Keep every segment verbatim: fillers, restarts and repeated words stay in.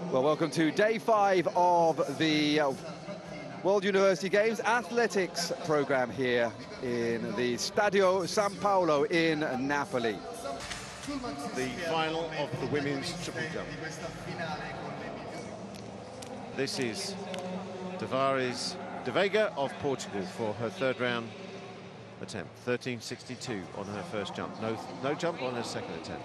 Well, welcome to day five of the uh, World University Games athletics program here in the Stadio San Paolo in Napoli. The final of the women's triple jump. This is Tavares de Veiga of Portugal for her third round attempt. thirteen sixty-two on her first jump. No, no jump on her second attempt.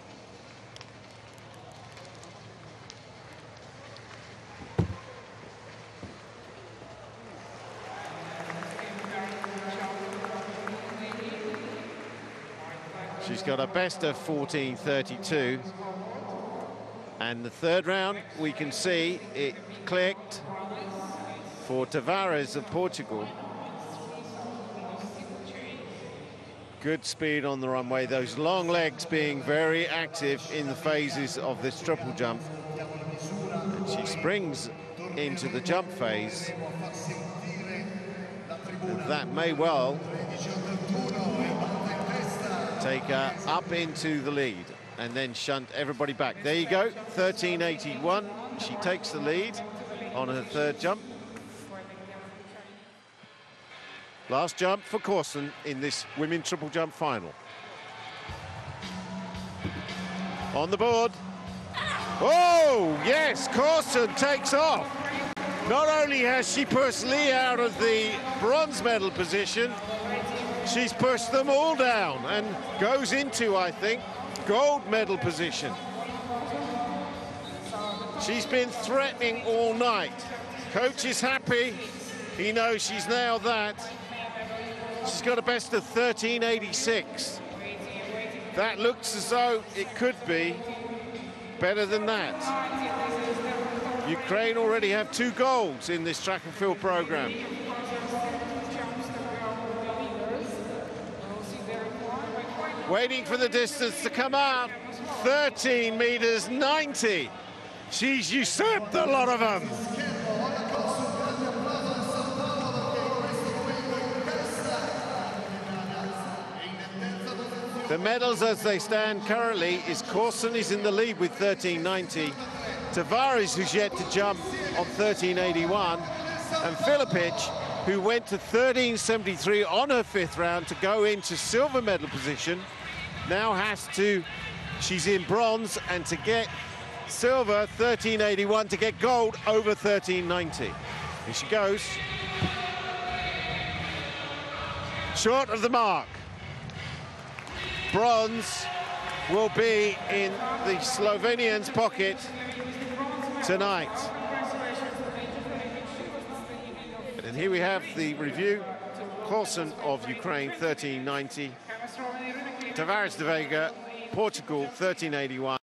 She's got a best of fourteen thirty-two. And the third round, we can see it clicked for Tavares of Portugal. Good speed on the runway, those long legs being very active in the phases of this triple jump. And she springs into the jump phase. And that may well take her up into the lead and then shunt everybody back. There you go, thirteen eighty-one. She takes the lead on her third jump. Last jump for Corson in this women triple jump final. On the board. Oh, yes, Corson takes off. Not only has she pushed Lee out of the bronze medal position, she's pushed them all down and goes into, I think, gold medal position. She's been threatening all night. Coach is happy. He knows she's nailed that. She's got a best of thirteen eighty-six. That looks as though it could be better than that. Ukraine already have two golds in this track and field program. Waiting for the distance to come out. thirteen meters ninety. She's usurped a lot of them. The medals as they stand currently is Corson is in the lead with thirteen ninety. Tavares, who's yet to jump, on thirteen eighty-one. And Filipic, who went to thirteen seventy-three on her fifth round to go into silver medal position, now has to, she's in bronze, and to get silver, thirteen eighty-one, to get gold over thirteen ninety. Here she goes. Short of the mark. Bronze will be in the Slovenians' pocket tonight. And here we have the review. Corson of Ukraine, thirteen ninety. Tavares de Veiga, Portugal, thirteen eighty-one.